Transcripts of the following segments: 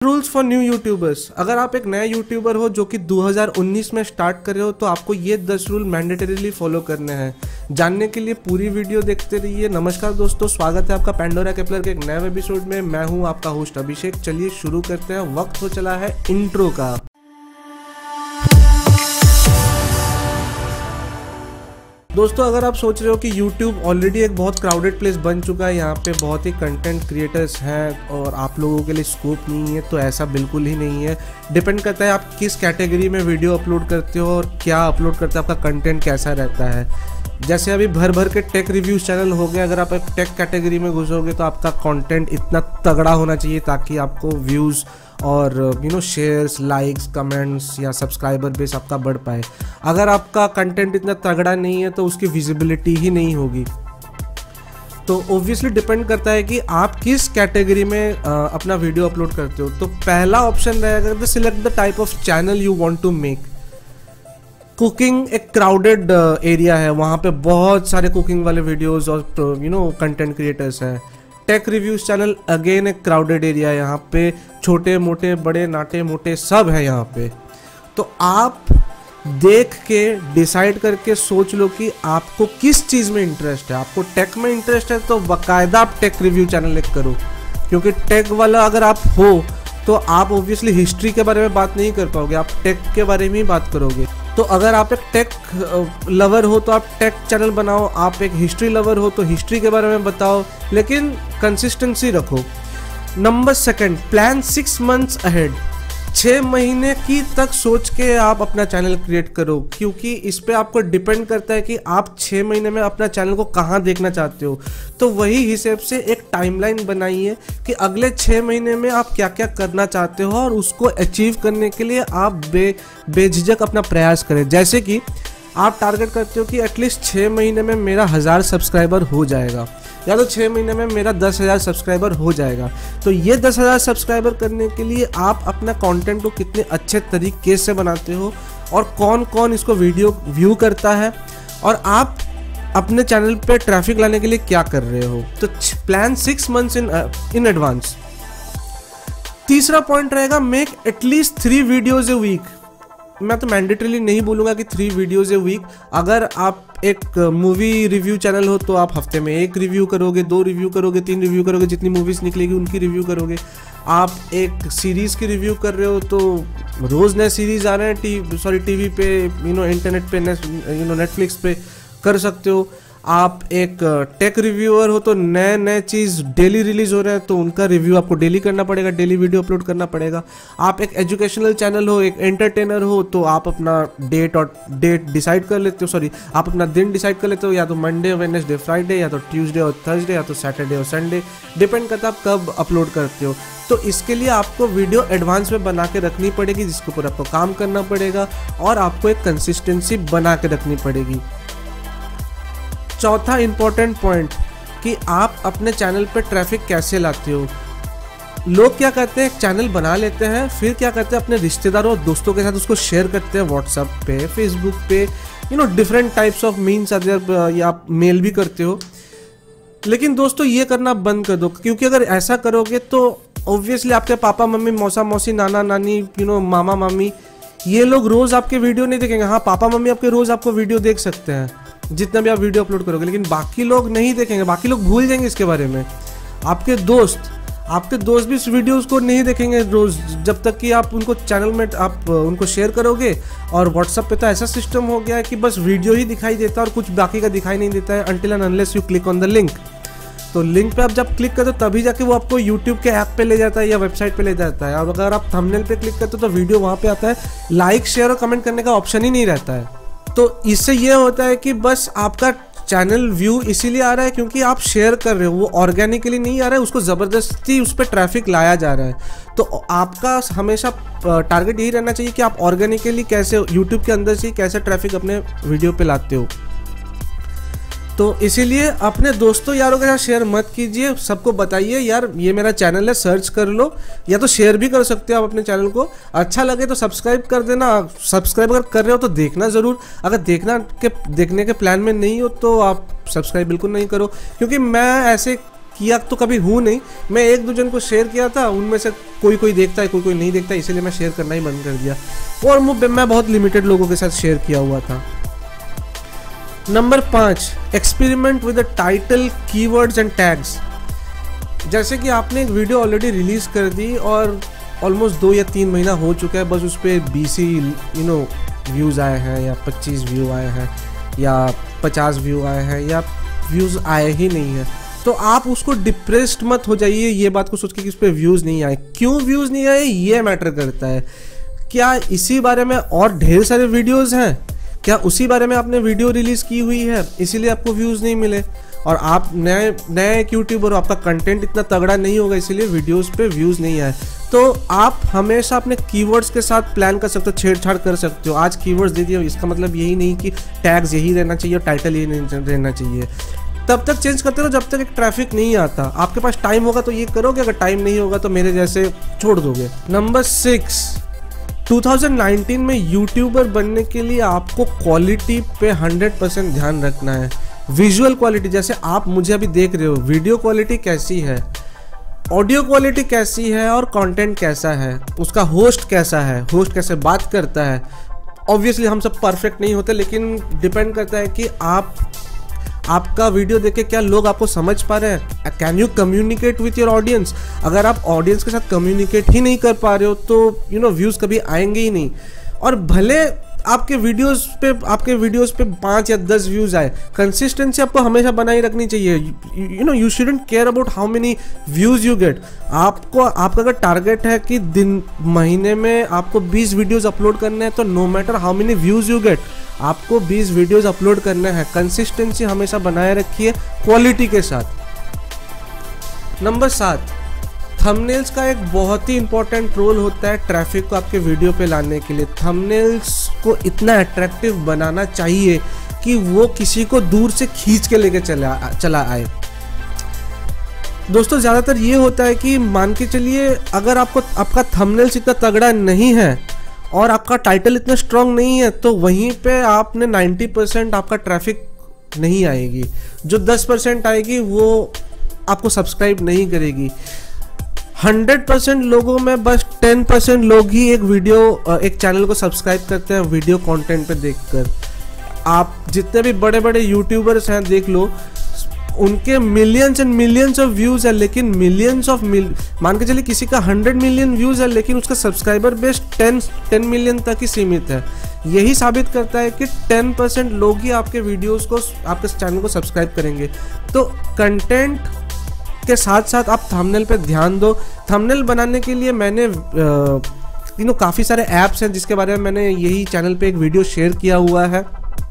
Rules for new YouTubers. अगर आप एक नया यूट्यूबर हो जो कि 2019 में स्टार्ट कर रहे हो तो आपको ये 10 रूल मैंडेटरीली फॉलो करने हैं। जानने के लिए पूरी वीडियो देखते रहिए। नमस्कार दोस्तों, स्वागत है आपका पेंडोरा केपलर के एक नए एपिसोड में। मैं हूं आपका होस्ट अभिषेक। चलिए शुरू करते हैं। वक्त हो चला है इंट्रो का। दोस्तों, अगर आप सोच रहे हो कि YouTube ऑलरेडी एक बहुत क्राउडेड प्लेस बन चुका है, यहाँ पे बहुत ही कंटेंट क्रिएटर्स हैं और आप लोगों के लिए स्कोप नहीं है, तो ऐसा बिल्कुल ही नहीं है। डिपेंड करता है आप किस कैटेगरी में वीडियो अपलोड करते हो और क्या अपलोड करते हो, आपका कंटेंट कैसा रहता है। जैसे अभी भर भर के टेक रिव्यूज़ चैनल हो गए, अगर आप एक टेक कैटेगरी में घुसोगे तो आपका कंटेंट इतना तगड़ा होना चाहिए ताकि आपको व्यूज़ और शेयर्स, लाइक्स, कमेंट्स या सब्सक्राइबर बेस आपका बढ़ पाए। अगर आपका कंटेंट इतना तगड़ा नहीं है तो उसकी विजिबिलिटी ही नहीं होगी। तो ऑब्वियसली डिपेंड करता है कि आप किस कैटेगरी में अपना वीडियो अपलोड करते हो। तो पहला ऑप्शन रहेगा select the type of channel you want to make. Cooking एक क्राउडेड एरिया है, वहाँ पे बहुत सारे कुकिंग वाले वीडियोस और कंटेंट क्रिएटर्स हैं। टेक रिव्यूज चैनल अगेन एक क्राउडेड एरिया है, यहाँ पे छोटे मोटे बड़े नाटे मोटे सब है यहाँ पे। तो आप देख के डिसाइड करके सोच लो कि आपको किस चीज़ में इंटरेस्ट है। आपको टेक में इंटरेस्ट है तो बाकायदा आप टेक रिव्यू चैनल एक करो, क्योंकि टेक वाला अगर आप हो तो आप ऑब्वियसली हिस्ट्री के बारे में बात नहीं कर पाओगे, आप टेक के बारे में ही बात करोगे। तो अगर आप एक टेक लवर हो तो आप टेक चैनल बनाओ, आप एक हिस्ट्री लवर हो तो हिस्ट्री के बारे में बताओ, लेकिन कंसिस्टेंसी रखो। Number second, plan 6 months ahead. 6 महीने की तक सोच के आप अपना चैनल क्रिएट करो, क्योंकि इस पे आपको डिपेंड करता है कि आप 6 महीने में अपना चैनल को कहाँ देखना चाहते हो। तो वही हिसाब से एक टाइमलाइन बनाइए कि अगले 6 महीने में आप क्या क्या करना चाहते हो और उसको अचीव करने के लिए आप बेझिझक अपना प्रयास करें। जैसे कि आप टारगेट करते हो कि एटलीस्ट 6 महीने में मेरा 1000 सब्सक्राइबर हो जाएगा, या तो 6 महीने में मेरा 10,000 सब्सक्राइबर हो जाएगा। तो ये 10,000 सब्सक्राइबर करने के लिए आप अपना कंटेंट को कितने अच्छे तरीके से बनाते हो और कौन कौन इसको वीडियो व्यू करता है और आप अपने चैनल पे ट्रैफिक लाने के लिए क्या कर रहे हो। तो प्लान 6 मंथ्स इन एडवांस। तीसरा पॉइंट रहेगा make at least 3 videos a week. मैं तो मैंडेटरीली नहीं बोलूँगा कि 3 वीडियोज ए वीक। अगर आप एक मूवी रिव्यू चैनल हो तो आप हफ्ते में 1 रिव्यू करोगे, 2 रिव्यू करोगे, 3 रिव्यू करोगे, जितनी मूवीज़ निकलेगी उनकी रिव्यू करोगे। आप एक सीरीज़ की रिव्यू कर रहे हो तो रोज़ नए सीरीज़ आ रहे हैं टीवी पे, इंटरनेट पे, नेटफ्लिक्स पे कर सकते हो। आप एक टेक रिव्यूअर हो तो नए नए चीज़ डेली रिलीज़ हो रहे हैं तो उनका रिव्यू आपको डेली करना पड़ेगा, डेली वीडियो अपलोड करना पड़ेगा। आप एक एजुकेशनल चैनल हो, एक एंटरटेनर हो तो आप अपना डेट डिसाइड कर लेते हो, आप अपना दिन डिसाइड कर लेते हो, या तो मंडे, वेडनेसडे, फ्राइडे, या तो ट्यूसडे और थर्सडे, या तो सैटरडे और संडे। डिपेंड करता है आप कब अपलोड करते हो। तो इसके लिए आपको वीडियो एडवांस में बना के रखनी पड़ेगी, जिसके ऊपर आपको काम करना पड़ेगा और आपको एक कंसिस्टेंसी बना के रखनी पड़ेगी। चौथा इंपॉर्टेंट पॉइंट कि आप अपने चैनल पे ट्रैफिक कैसे लाते हो। लोग क्या करते हैं, चैनल बना लेते हैं, फिर क्या करते हैं अपने रिश्तेदारों और दोस्तों के साथ उसको शेयर करते हैं व्हाट्सएप पे, फेसबुक पे, डिफरेंट टाइप्स ऑफ मीन्स या आप मेल भी करते हो। लेकिन दोस्तों ये करना बंद कर दो, क्योंकि अगर ऐसा करोगे तो ऑब्वियसली आपके पापा मम्मी, मौसा मौसी, नाना नानी, मामा मामी, ये लोग रोज़ आपके वीडियो नहीं देखेंगे। हाँ, पापा मम्मी आपके रोज़ आपको वीडियो देख सकते हैं जितना भी आप वीडियो अपलोड करोगे, लेकिन बाकी लोग नहीं देखेंगे, बाकी लोग भूल जाएंगे इसके बारे में। आपके दोस्त भी इस वीडियोस को नहीं देखेंगे रोज़, जब तक कि आप उनको चैनल में आप उनको शेयर करोगे। और व्हाट्सएप पे तो ऐसा सिस्टम हो गया है कि बस वीडियो ही दिखाई देता है और कुछ बाकी का दिखाई नहीं देता है until and unless you click on the link. तो लिंक पे आप जब क्लिक करते हो तभी जाके वो आपको यूट्यूब के ऐप पे ले जाता है या वेबसाइट पे ले जाता है। और अगर आप थंबनेल पे क्लिक करते हो तो वीडियो वहाँ पे आता है, लाइक, शेयर और कमेंट करने का ऑप्शन ही नहीं रहता है। तो इससे ये होता है कि बस आपका चैनल व्यू इसीलिए आ रहा है क्योंकि आप शेयर कर रहे हो, वो ऑर्गेनिकली नहीं आ रहा है, उसको ज़बरदस्ती उस पर ट्रैफिक लाया जा रहा है। तो आपका हमेशा टारगेट यही रहना चाहिए कि आप ऑर्गेनिकली कैसे यूट्यूब के अंदर से कैसे ट्रैफिक अपने वीडियो पे लाते हो। तो इसीलिए अपने दोस्तों यारों के साथ शेयर मत कीजिए, सबको बताइए यार ये मेरा चैनल है, सर्च कर लो, या तो शेयर भी कर सकते हो आप अपने चैनल को। अच्छा लगे तो सब्सक्राइब कर देना, सब्सक्राइब अगर कर रहे हो तो देखना ज़रूर। अगर देखने के प्लान में नहीं हो तो आप सब्सक्राइब बिल्कुल नहीं करो, क्योंकि मैं ऐसे किया तो कभी हूँ नहीं, मैं एक दो जन को शेयर किया था, उनमें से कोई कोई देखता है, कोई कोई नहीं देखता, इसीलिए मैं शेयर करना ही बंद कर दिया, और मैं बहुत लिमिटेड लोगों के साथ शेयर किया हुआ था। Number 5, experiment with the title, keywords and tags. जैसे कि आपने एक वीडियो ऑलरेडी रिलीज कर दी और ऑलमोस्ट 2 या 3 महीना हो चुका है, बस उस पर 20 व्यूज़ आए हैं या 25 व्यू आए हैं या 50 व्यू आए हैं या व्यूज़ आए ही नहीं है, तो आप उसको डिप्रेस्ड मत हो जाइए ये बात को सोच के कि उस पर व्यूज़ नहीं आए। क्यों व्यूज़ नहीं आए ये मैटर करता है। क्या इसी बारे में और ढेर सारे वीडियोज़ हैं? क्या उसी बारे में आपने वीडियो रिलीज़ की हुई है इसीलिए आपको व्यूज़ नहीं मिले? और आप नए एक यूट्यूबर हो, आपका कंटेंट इतना तगड़ा नहीं होगा इसीलिए वीडियोस पे व्यूज़ नहीं आए। तो आप हमेशा अपने कीवर्ड्स के साथ प्लान कर सकते हो, छेड़छाड़ कर सकते हो। आज कीवर्ड्स दे दिए, इसका मतलब यही नहीं कि टैग्स यही रहना चाहिए और टाइटल यही नहीं रहना चाहिए। तब तक चेंज करते रहो जब तक एक ट्रैफिक नहीं आता। आपके पास टाइम होगा तो ये करोगे, अगर टाइम नहीं होगा तो मेरे जैसे छोड़ दोगे। नंबर 6, 2019 में यूट्यूबर बनने के लिए आपको क्वालिटी पे 100% ध्यान रखना है। विजुअल क्वालिटी, जैसे आप मुझे अभी देख रहे हो, वीडियो क्वालिटी कैसी है, ऑडियो क्वालिटी कैसी है और कंटेंट कैसा है, उसका होस्ट कैसा है, होस्ट कैसे बात करता है। ऑब्वियसली हम सब परफेक्ट नहीं होते, लेकिन डिपेंड करता है कि आपका वीडियो देख के क्या लोग आपको समझ पा रहे हैं। Can you communicate with your audience? अगर आप ऑडियंस के साथ कम्युनिकेट ही नहीं कर पा रहे हो तो व्यूज़ कभी आएंगे ही नहीं। और भले आपके वीडियोस पे 5 या 10 व्यूज़ आए, कंसिस्टेंसी आपको हमेशा बनाए रखनी चाहिए। You shouldn't care about how many views you get. आपका अगर टारगेट है कि महीने में आपको 20 वीडियोस अपलोड करने हैं, तो no matter how many views you get, आपको 20 वीडियोस अपलोड करने हैं। कंसिस्टेंसी हमेशा बनाए रखिए क्वालिटी के साथ। नंबर 7, थंबनेल्स का एक बहुत ही इंपॉर्टेंट रोल होता है ट्रैफिक को आपके वीडियो पे लाने के लिए। थंबनेल्स को इतना अट्रैक्टिव बनाना चाहिए कि वो किसी को दूर से खींच के लेके चला आए। दोस्तों ज़्यादातर ये होता है कि मान के चलिए अगर आपका थंबनेल्स इतना तगड़ा नहीं है और आपका टाइटल इतना स्ट्रांग नहीं है, तो वहीं पे आपने 90% आपका ट्रैफिक नहीं आएगी। जो 10% आएगी वो आपको सब्सक्राइब नहीं करेगी। 100% लोगों में बस 10% लोग ही एक चैनल को सब्सक्राइब करते हैं वीडियो कंटेंट पे देखकर। आप जितने भी बड़े बड़े यूट्यूबर्स हैं देख लो, उनके millions and millions of views है, लेकिन मान के चलिए किसी का 100 मिलियन व्यूज़ है, लेकिन उसका सब्सक्राइबर बेस 10 मिलियन तक ही सीमित है। यही साबित करता है कि 10% लोग ही आपके वीडियोस को, आपके चैनल को सब्सक्राइब करेंगे। तो कंटेंट के साथ साथ आप थंबनेल पे ध्यान दो। थंबनेल बनाने के लिए मैंने काफ़ी सारे ऐप्स हैं जिसके बारे में मैंने यही चैनल पे एक वीडियो शेयर किया हुआ है,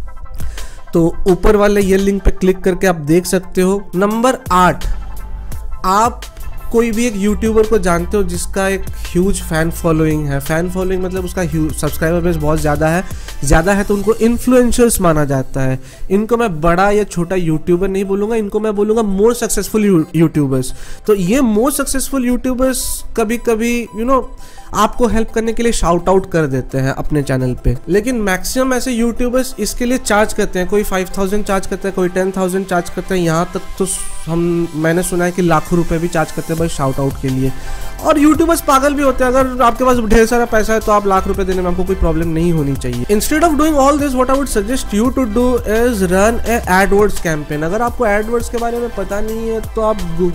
तो ऊपर वाले ये लिंक पे क्लिक करके आप देख सकते हो। नंबर 8, आप कोई भी एक यूट्यूबर को जानते हो जिसका एक ह्यूज फैन फॉलोइंग है। फैन फॉलोइंग मतलब उसका सब्सक्राइबर बेस बहुत ज़्यादा है तो उनको इन्फ्लुएंसर्स माना जाता है। इनको मैं बड़ा या छोटा यूट्यूबर नहीं बोलूँगा, इनको मैं बोलूँगा मोर सक्सेसफुल यूट्यूबर्स। तो ये मोर सक्सेसफुल यूट्यूबर्स कभी कभी आपको हेल्प करने के लिए शाउट आउट कर देते हैं अपने चैनल पे, लेकिन मैक्सिमम ऐसे यूट्यूबर्स इसके लिए चार्ज करते हैं। कोई 5000 चार्ज करता है, कोई 10,000 चार्ज करता है, यहाँ तक तो मैंने सुना है कि लाखों रुपए भी चार्ज करते हैं बस शाउट आउट के लिए। और यूट्यूबर्स पागल भी होते हैं। अगर आपके पास ढेर सारा पैसा है तो आप लाख रुपए देने में आपको कोई प्रॉब्लम नहीं होनी चाहिए। Instead of doing all this, what I would suggest you to do is run a AdWords campaign. अगर आपको एडवर्ड्स के बारे में पता नहीं है तो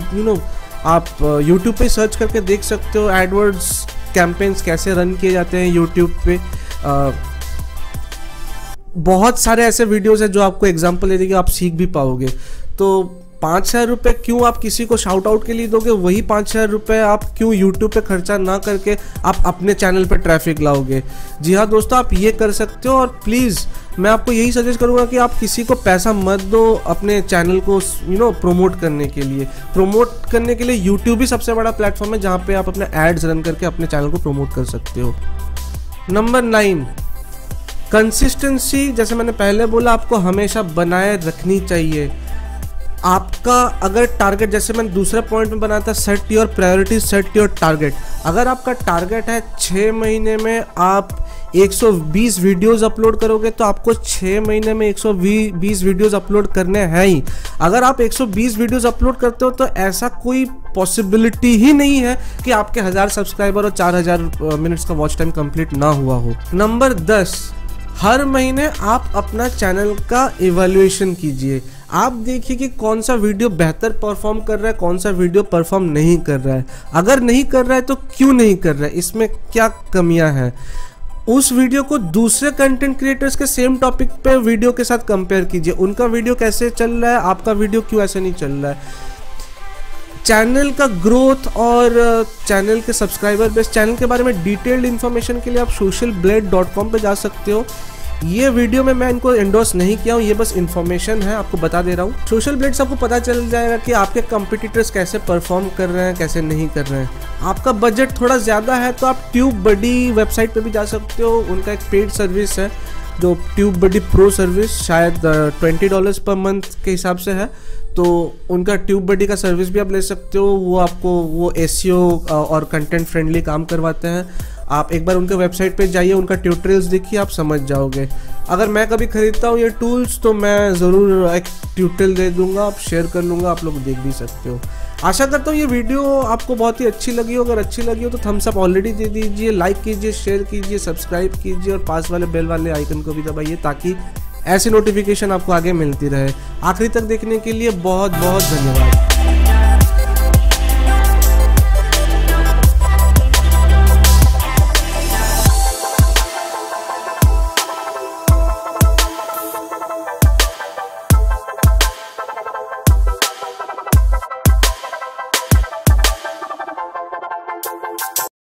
आप यूट्यूब पे सर्च करके देख सकते हो एडवर्ड्स कैंपेन्स कैसे रन किए जाते हैं यूट्यूब पे। बहुत सारे ऐसे वीडियोस हैं जो आपको एग्जांपल दे देंगे, आप सीख भी पाओगे। तो 5,000 रुपये क्यों आप किसी को शाउट आउट के लिए दोगे? वही 5,000 रुपये आप क्यों यूट्यूब पे खर्चा ना करके आप अपने चैनल पे ट्रैफिक लाओगे? जी हाँ दोस्तों, आप ये कर सकते हो। और प्लीज़ मैं आपको यही सजेस्ट करूँगा कि आप किसी को पैसा मत दो अपने चैनल को प्रमोट करने के लिए। प्रमोट करने के लिए यूट्यूब ही सबसे बड़ा प्लेटफॉर्म है जहाँ पे आप अपने एड्स रन करके अपने चैनल को प्रमोट कर सकते हो। Number 9, consistency. जैसे मैंने पहले बोला, आपको हमेशा बनाए रखनी चाहिए। आपका अगर टारगेट, जैसे मैंने दूसरे पॉइंट में बनाया था, set your priority, set your target. अगर आपका टारगेट है 6 महीने में आप 120 वीडियोस अपलोड करोगे तो आपको 6 महीने में 120 वीडियोस अपलोड करने हैं ही। अगर आप 120 वीडियोस अपलोड करते हो तो ऐसा कोई पॉसिबिलिटी ही नहीं है कि आपके 1000 सब्सक्राइबर और 4000 मिनट्स का वॉच टाइम कंप्लीट ना हुआ हो। नंबर 10, हर महीने आप अपना चैनल का इवैल्यूएशन कीजिए। आप देखिए कि कौन सा वीडियो बेहतर परफॉर्म कर रहा है, कौन सा वीडियो परफॉर्म नहीं कर रहा है। अगर नहीं कर रहा है तो क्यों नहीं कर रहा है, इसमें क्या कमियां हैं। उस वीडियो को दूसरे कंटेंट क्रिएटर्स के सेम टॉपिक पे वीडियो के साथ कंपेयर कीजिए, उनका वीडियो कैसे चल रहा है, आपका वीडियो क्यों ऐसे नहीं चल रहा है। चैनल का ग्रोथ और चैनल के सब्सक्राइबर बेस, चैनल के बारे में डिटेल्ड इन्फॉर्मेशन के लिए आप socialblade.com पे जा सकते हो। ये वीडियो में मैं इनको एंडोर्स नहीं किया हूँ, ये बस इन्फॉर्मेशन है, आपको बता दे रहा हूँ। सोशल ब्लेड से आपको पता चल जाएगा कि आपके कंपटीटर्स कैसे परफॉर्म कर रहे हैं, कैसे नहीं कर रहे हैं। आपका बजट थोड़ा ज़्यादा है तो आप ट्यूबबडी वेबसाइट पे भी जा सकते हो, उनका एक पेड सर्विस है जो ट्यूबबडी प्रो सर्विस, शायद $20 पर मंथ के हिसाब से है, तो उनका ट्यूबबडी का सर्विस भी आप ले सकते हो। वो आपको वो SEO और कंटेंट फ्रेंडली काम करवाते हैं। आप एक बार उनके वेबसाइट पे जाइए, उनका ट्यूटोरियल्स देखिए, आप समझ जाओगे। अगर मैं कभी खरीदता हूँ ये टूल्स तो मैं ज़रूर एक ट्यूटोरियल दे दूंगा, आप शेयर कर लूँगा, आप लोग देख भी सकते हो। आशा करता हूँ ये वीडियो आपको बहुत ही अच्छी लगी हो। अगर अच्छी लगी हो तो थम्स अप ऑलरेडी दे दीजिए, लाइक कीजिए, शेयर कीजिए, सब्सक्राइब कीजिए और पास वाले बेल वाले आइकन को भी दबाइए ताकि ऐसी नोटिफिकेशन आपको आगे मिलती रहे। आखिरी तक देखने के लिए बहुत बहुत धन्यवाद।